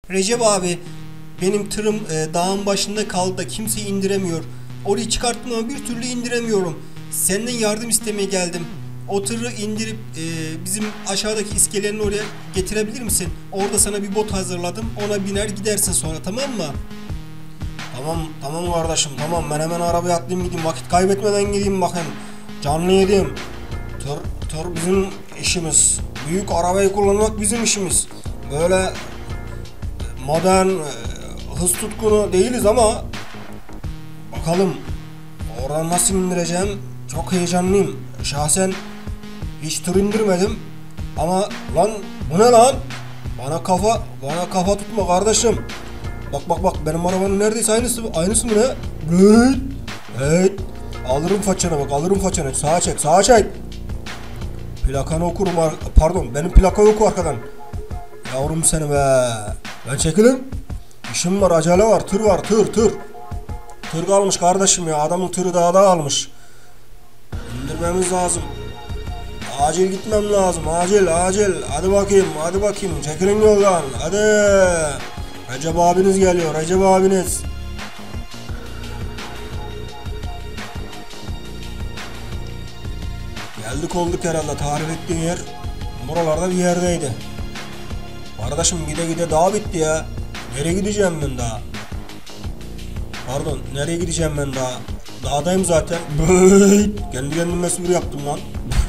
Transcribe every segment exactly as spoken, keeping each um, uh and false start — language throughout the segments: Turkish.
Recep abi, benim tırım e, dağın başında kaldı da kimse indiremiyor. Orayı çıkarttım ama bir türlü indiremiyorum. Senden yardım istemeye geldim. O tırı indirip e, bizim aşağıdaki iskelenin oraya getirebilir misin? Orada sana bir bot hazırladım. Ona biner gidersin sonra, tamam mı? Tamam tamam kardeşim, tamam, ben hemen arabaya atlayayım gideyim, vakit kaybetmeden gideyim bakayım. Canlı yedim. Tır, tır bizim işimiz. Büyük arabayı kullanmak bizim işimiz. Böyle modern, hız tutkunu değiliz ama bakalım oradan nasıl indireceğim, çok heyecanlıyım. Şahsen hiç tır indirmedim ama lan bu ne lan? Bana kafa bana kafa tutma kardeşim. Bak bak bak, benim arabanın neredeyse aynısı aynısı mı ne? Evet. Evet. Alırım façana bak, alırım façana. Sağa çek, sağa çek. Plakanı okurum, pardon, benim plakayı oku arkadan. Yavrum seni be. Ben çekilin. İşim var, acele var, tır var, tır tır. Tır kalmış kardeşim ya, adamın tırı dağda kalmış. İndirmemiz lazım. Acil gitmem lazım, acil acil. Hadi bakayım, hadi bakayım, çekilin yoldan, hadi. Recep abiniz geliyor, Recep abiniz. Geldik olduk herhalde, tarif ettiğin yer buralarda bir yerdeydi. Kardeşim gide gide dağ bitti ya. Nereye gideceğim ben daha? Pardon, nereye gideceğim ben daha? Dağdayım zaten. Kendi kendime espri yaptım lan.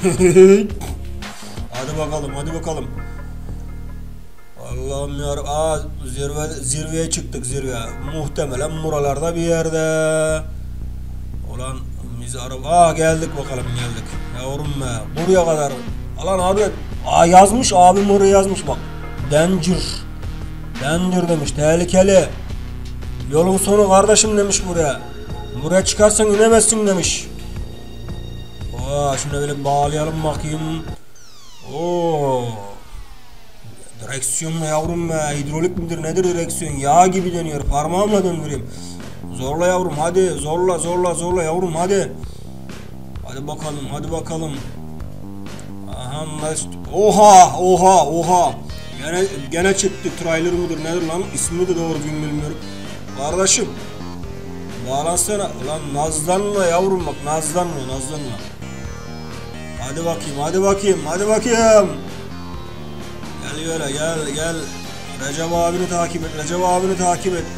Hadi bakalım, hadi bakalım. Allah'ım yarabbim. Aa, zirve, zirveye çıktık, zirve. Muhtemelen buralarda bir yerde. Ulan biz araba. Aa, geldik bakalım, geldik. Yavrum be, buraya kadar. Alan abi. Aa, yazmış abim, oraya yazmış bak. Danger. Danger demiş, tehlikeli. Yolun sonu kardeşim demiş buraya. Buraya çıkarsan inemezsin demiş. Aa, şunu böyle bağlayalım bakayım. Oo. Direksiyon mu yavrum be? Hidrolik midir nedir direksiyon? Yağ gibi dönüyor. Parmağımla döndüreyim. Zorla yavrum, hadi zorla zorla zorla yavrum, hadi. Hadi bakalım, hadi bakalım. Aha, oha oha oha. Gene gene çıktı, trailer mıdır nedir lan? İsmini de doğru bilmiyorum. Kardeşim bağlansana lan, nazlanma yavrum, bak nazlanma nazlanma. Hadi bakayım, hadi bakayım, hadi bakayım. Gel öyle, gel gel. Recep abini takip et, Recep abini takip et.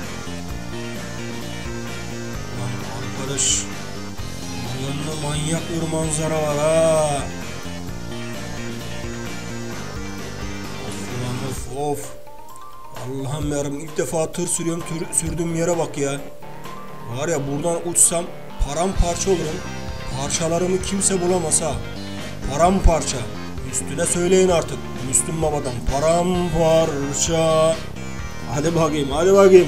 Lan arkadaş, bu yanında manyak bir manzara var ha. Of lan of of. Allah'ım yarabbim, ilk defa tır sürüyorum, tır, sürdüğüm yere bak ya. Var ya, buradan uçsam paramparça olurum. Parçalarımı kimse bulamaz ha. Paramparça. Üstüne söyleyin artık. Müslüm Baba'dan paramparça. Hadi bakayım, hadi bakayım.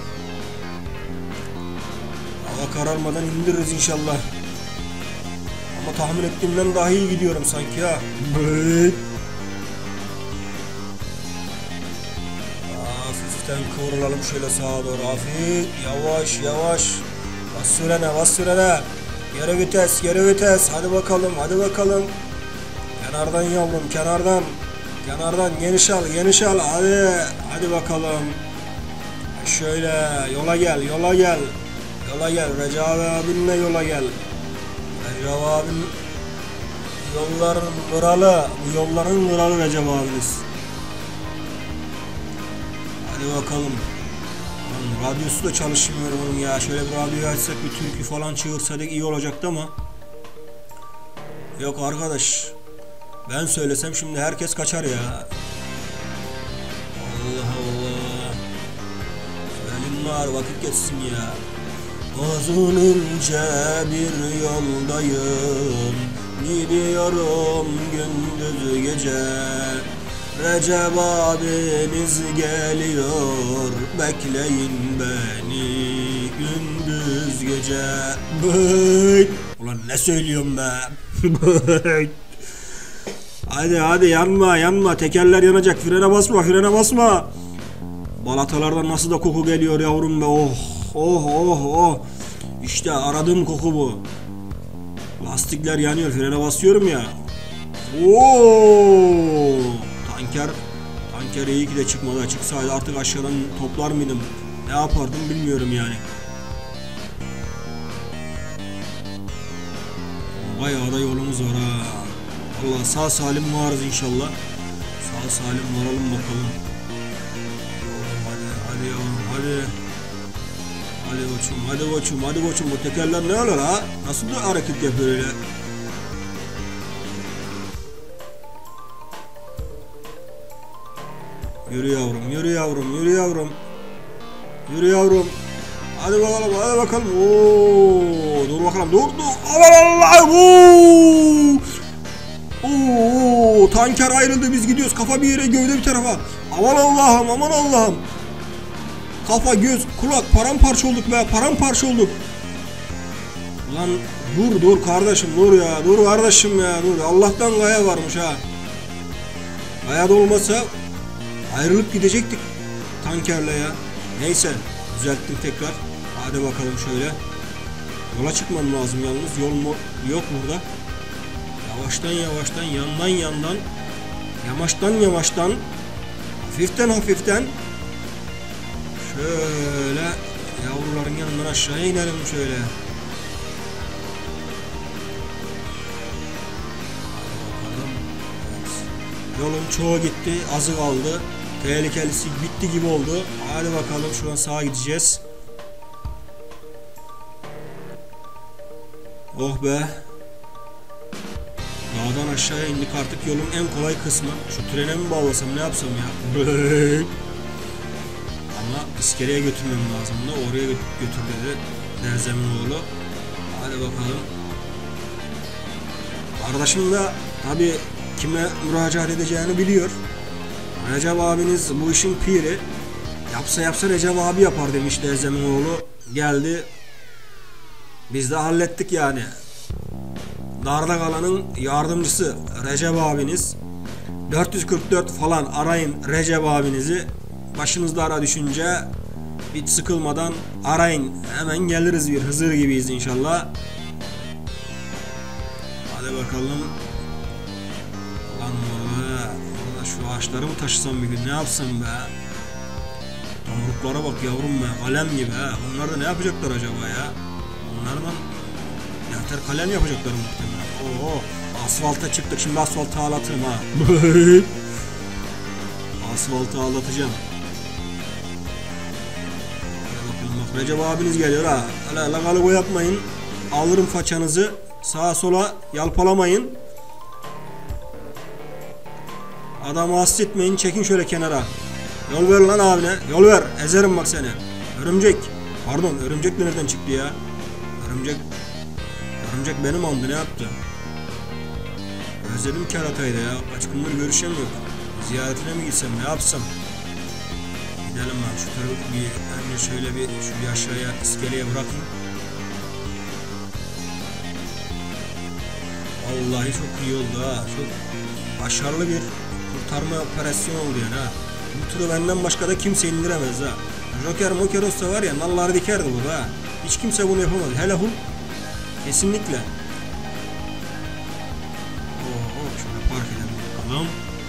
Hava kararmadan indiririz inşallah. Ama tahmin ettiğimden daha iyi gidiyorum sanki ha. Evet. Hafiften kıvrılalım şöyle sağa doğru, hafif, yavaş yavaş. Bas sürene, bas sürene. Geri vites, geri vites. Hadi bakalım, hadi bakalım. Kenardan yavrum, kenardan. Kenardan geniş al, geniş al. Hadi, hadi bakalım. Şöyle yola gel, yola gel. Yola gel, Recep abinle yola gel. Recep abin yolların kralı, bu yolların kralı Recep abiniz. Hadi bakalım. Lan, radyosu da çalışmıyor bunun ya. Şöyle bir radyoyu açsak, bir türkü falan çığırsadık iyi olacaktı ama yok arkadaş. Ben söylesem şimdi herkes kaçar ya. Allah Allah. Söyleyin var, vakit geçsin ya. Uzun ince bir yoldayım, gidiyorum gündüz gece. Recep abiniz geliyor, bekleyin beni gündüz gece. Bıy. Ulan ne söylüyorum be. Bıy. Hadi hadi, yanma yanma, tekerler yanacak, frene basma, frene basma. Balatalardan nasıl da koku geliyor yavrum be. Oh oh oh oh. İşte aradığım koku bu. Lastikler yanıyor, frene basıyorum ya. Oo! Tanker Tanker iyi ki de çıkmadı. Çıksaydı artık aşağıdan toplar mıydım? Ne yapardım bilmiyorum yani. Bayağı da yolumuz var ha. Allah sağ salim varız inşallah. Sağ salim varalım bakalım. Hadi hadi yavrum hadi. Hadi koçum hadi koçum hadi koçum. Bu tekerler ne olur ha? Nasıl bir hareket yapıyor öyle? Yürü yavrum yürü yavrum yürü yavrum. Yürü yavrum. Hadi bakalım hadi bakalım. Oo, dur bakalım dur dur. Aman Allah. Oo, tanker ayrıldı, biz gidiyoruz. Kafa bir yere, gövde bir tarafa. Aman Allah'ım aman Allah'ım. Kafa göz kulak paramparça olduk be, paramparça olduk. Lan dur dur kardeşim dur ya, dur kardeşim ya dur. Allah'tan gaya varmış ha. Gaya da olmasa ayrılıp gidecektik tankerle ya. Neyse düzelttim tekrar. Hadi bakalım şöyle. Yola çıkmam lazım yalnız, yol mu yok burada. Yavaştan yavaştan, yandan yandan, yamaçtan yamaçtan, hafiften hafiften şöyle yavruların yanından aşağıya inelim şöyle. Yolun çoğu gitti, azı kaldı. Tehlikelisi bitti gibi oldu. Hadi bakalım şu an sağa gideceğiz. Oh be. Dağdan aşağıya indik artık, yolun en kolay kısmı. Şu trene mi bağlasam ne yapsam ya? Ama iskeleye götürmem lazım da, oraya götür dedi Derzeminoğlu. Hadi bakalım. Kardeşim de tabi kime müracaat edeceğini biliyor. Recep abiniz bu işin piri. Yapsa yapsa Recep abi yapar demiş Derzeminoğlu. Geldi. Biz de hallettik yani. Darda kalanın yardımcısı Recep abiniz. dört yüz kırk dört falan arayın Recep abinizi. Başınızda ara düşünce hiç sıkılmadan arayın. Hemen geliriz, bir Hızır gibiyiz inşallah. Hadi bakalım. Lan orada, orada şu ağaçları mı taşısam bir gün, ne yapsam be? Tomruklara bak yavrum be, kalem gibi ha. Bunlar da ne yapacaklar acaba ya? Onlardan yahter kalem yapacaklar muhtemelen. Oo, asfalta çıktık, şimdi asfaltı ağlatırım ha. Asfaltı ağlatacağım. Bak, Recep abiniz geliyor ha. Öyle lagalıgo yapmayın. Alırım façanızı. Sağa sola yalpalamayın. Adamı hasretmeyin. Çekin şöyle kenara. Yol ver lan abine. Yol ver. Ezerim bak seni. Örümcek. Pardon, örümcek de nereden çıktı ya? Örümcek. Örümcek benim aldı, ne yaptı? Özledim keratayı da ya. Kaç gündür görüşemiyor. Ziyaretine mi gitsem, ne yapsam? Gidelim ben şu tarafı bir, önce şöyle bir şu bir aşağıya iskeleye bırakayım. Vallahi çok iyi oldu ha. Çok başarılı bir kurtarma operasyonu oldu yani ha. Bu turu benden başka da kimse indiremez ha. Joker Moker olsa var ya, nalları dikerdi burada ha. Hiç kimse bunu yapamaz. Hele Hulk kesinlikle. Oo, şöyle park edelim bakalım.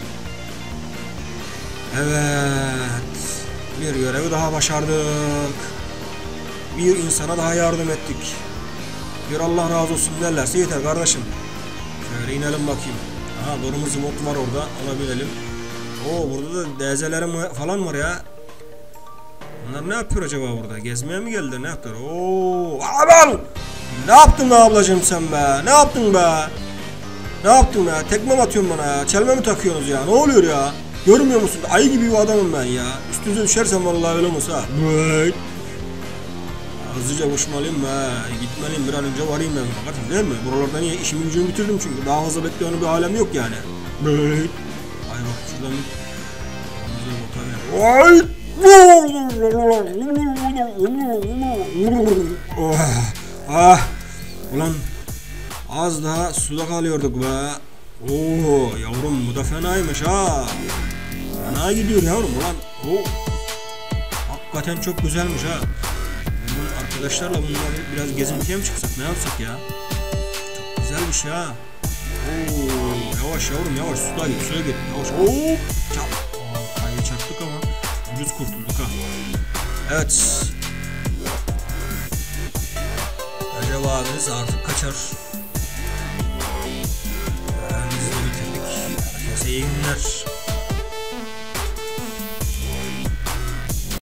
Evet. Bir görevi daha başardık. Bir insana daha yardım ettik. Bir Allah razı olsun derlerse yeter kardeşim. Şöyle inelim bakayım. Aha, kırmızı mod var orada. Ona binelim. Oo, burada da D Z'lerim falan var ya. Bunlar ne yapıyor acaba burada? Gezmeye mi geldiler? Ne yaptılar? Oo, aman! Ne yaptın be ablacığım sen be? Ne yaptın be? Ne yaptın be? Tekme mi atıyorsun bana ya? Çelme mi takıyorsunuz ya? Ne oluyor ya? Görmüyor musun? Ayı gibi bir adamım ben ya. Üstünüze düşersem vallahi öyle olsa. Bıy. Hızlıca koşmalıyım be. Gitmeliyim, bir an önce varayım ben. Bakın değil mi? Buralardan iyi işimi gücümü bitirdim çünkü. Daha fazla bekleyen bir alem yok yani. Bıy. Ay bak şuradan bir... Ay! Oh, ah, ulan az daha suda kalıyorduk be. Oo yavrum, bu da fenaymış ha. Fena gidiyor yavrum ulan. Oh. Hakikaten çok güzelmiş ha. Bunun arkadaşlarla bunları biraz gezintiye mi çıksak, ne yapsak ya? Çok güzelmiş ha. Oo, yavaş yavrum yavaş, suda git, suya git yavaş. Oo, çap. Kaydı ucuz kurtulduk ha. Evet. Recep abimiz artık kaçar. Görevimizi de bitirdik. Herkese iyi günler.